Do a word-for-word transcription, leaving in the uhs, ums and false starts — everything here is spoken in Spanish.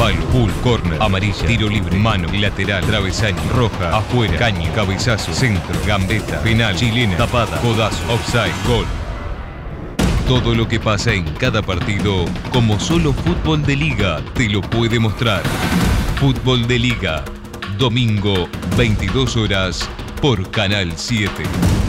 palo, full, corner, amarilla, tiro libre, mano, lateral, travesaño, roja, afuera, caña, cabezazo, centro, gambeta, penal, chilena, tapada, codazo, offside, gol. Todo lo que pasa en cada partido, como solo Fútbol de Liga te lo puede mostrar. Fútbol de Liga, domingo, veintidós horas, por Canal siete.